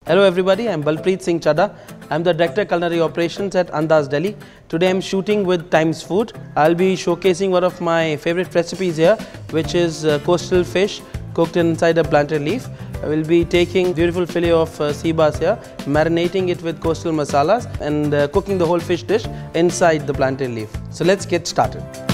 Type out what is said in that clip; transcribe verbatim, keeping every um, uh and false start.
Hello everybody, I am Balpreet Singh Chadda. I am the Director Culinary Operations at Andaz, Delhi. Today I am shooting with Times Food. I will be showcasing one of my favorite recipes here, which is uh, coastal fish cooked inside a plantain leaf. I will be taking beautiful fillet of uh, sea bass here, marinating it with coastal masalas and uh, cooking the whole fish dish inside the plantain leaf. So let's get started.